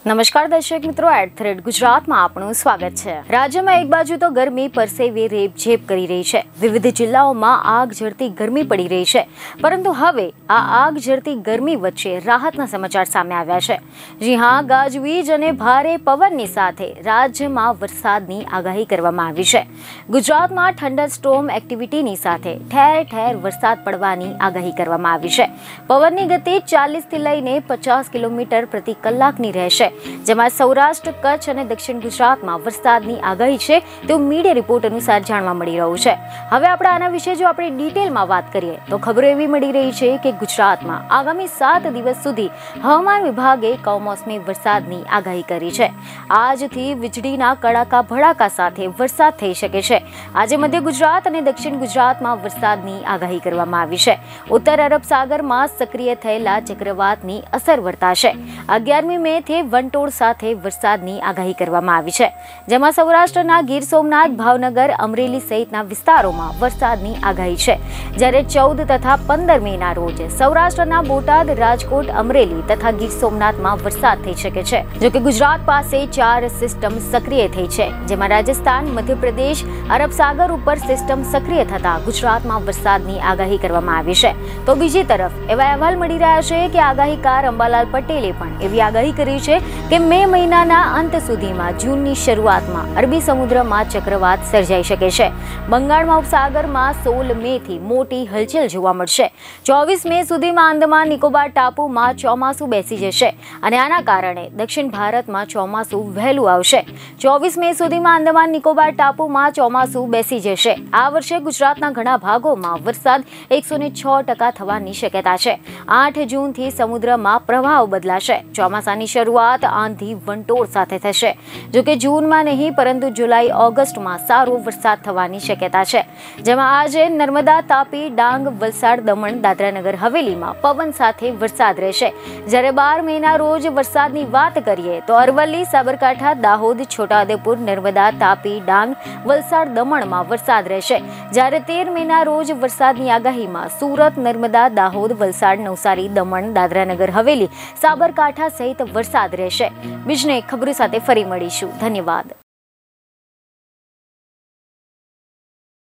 નમસ્કાર દર્શક મિત્રો, ગુજરાતમાં આપનું સ્વાગત છે। રાજ્યમાં એક બાજુ તો ગરમી પરસેવે રેબઝેબ કરી રહી છે, વિવિધ જિલ્લાઓમાં આગ ઝરતી ગરમી પડી રહી છે, પરંતુ હવે આ આગ ઝરતી ગરમી વચ્ચે રાહતના સમાચાર સામે આવ્યા છે। જી હા, ગાજવીજ અને ભારે પવનની સાથે રાજ્યમાં વરસાદની આગાહી કરવામાં આવી છે। ગુજરાતમાં થંડરસ્ટોર્મ એક્ટિવિટીની સાથે ઠેર ઠેર વરસાદ પડવાની આગાહી કરવામાં આવી છે। પવનની ગતિ 40 થી લઈને 50 કિલોમીટર પ્રતિ કલાકની રહેશે, જેમાં સૌરાષ્ટ્ર, કચ્છ અને દક્ષિણ ગુજરાતમાં વરસાદની આગાહી છે તેવું મીડિયા રિપોર્ટ અનુસાર જાણવા મળી રહ્યું છે। હવે આપણે આના વિશે જો આપણે ડિટેલમાં વાત કરીએ તો ખબરો એવી મળી રહી છે કે ગુજરાતમાં આગામી 7 દિવસ સુધી હવામાન વિભાગે કમોસમી વરસાદની આગાહી કરી છે। આજથી વીજળીના કડાકા ભડાકા સાથે વરસાદ થઈ શકે છે। આજે મધ્ય ગુજરાત અને દક્ષિણ ગુજરાતમાં વરસાદની આગાહી કરવામાં આવી છે। ઉત્તર અરબ સાગરમાં સક્રિય થયેલા ચક્રવાતની અસર વર્તાશે। 11મી મે થી વંટોળ સાથે વરસાદની આગાહી કરવામાં આવી છે, જેમાં સૌરાષ્ટ્રના ગીર સોમનાથ, ભાવનગર, અમરેલી સહિતના વિસ્તારોમાં વરસાદની આગાહી છે, જ્યારે 14 તથા 15 મેના રોજ સૌરાષ્ટ્રના બોટાદ, રાજકોટ, અમરેલી તથા ગીર સોમનાથમાં વરસાદ થઈ શકે છે। જોકે ગુજરાત પાસે 4 સિસ્ટમ સક્રિય થઈ છે, જેમાં રાજસ્થાન, મધ્યપ્રદેશ, અરબ સાગર ઉપર સિસ્ટમ સક્રિય થતા ગુજરાતમાં વરસાદની આગાહી કરવામાં આવી છે। તો બીજી તરફ એવા અહેવાલ મળી રહ્યા છે કે આગાહીકાર અંબાલાલ પટેલે પણ એવી આગાહી કરી છે કે મે મહિનાના અંત સુધીમાં જૂનની શરૂઆતમાં અરબી સમુદ્રમાં ચક્રવાત સર્જાઈ શકે છે। બંગાળમાં ઉપસાગરમાં 16 મે થી મોટી હલચલ જોવા મળશે। 24 મે સુધીમાં આંદામાન નિકોબાર ટાપુમાં ચોમાસું બેસી જશે અને આના કારણે દક્ષિણ ભારતમાં ચોમાસું વહેલું આવશે। 24 મે સુધીમાં આંદામાન નિકોબાર ટાપુમાં ચોમાસું બેસી જશે। આ વર્ષે ગુજરાતના ઘણા ભાગોમાં વરસાદ 106% થવાની શક્યતા છે। 8 જૂનથી સમુદ્રમાં પ્રવાહ બદલાશે। ચોમાસાની શરૂઆત આંધી વંટોળ સાથે થશે। જોકે જૂનમાં નહીં પરંતુ જુલાઈ, ઓગસ્ટમાં સારો વરસાદ થવાની શક્યતા છે, જેમાં આજે નર્મદા, તાપી, ડાંગ, વલસાડ, દમણ, દાદરાનગર હવેલીમાં પવન સાથે વરસાદ રહેશે। જ્યારે 12 મેના રોજ વરસાદની વાત કરીએ તો અરવલ્લી, સાબરકાંઠા, દાહોદ, છોટાઉદેપુર, નર્મદા, તાપી, ડાંગ, વલસાડ, દમણમાં વરસાદ રહેશે। જ્યારે 13 મેના રોજ વરસાદની આગાહીમાં સુરત, નર્મદા, દાહોદ, વલસાડ, નવસારી, દમણ, દાદરાનગર હવેલી, સાબરકાંઠા સહિત વરસાદ રહેશે। બીજને ખબરો સાથે ફરી મળીશું। ધન્યવાદ।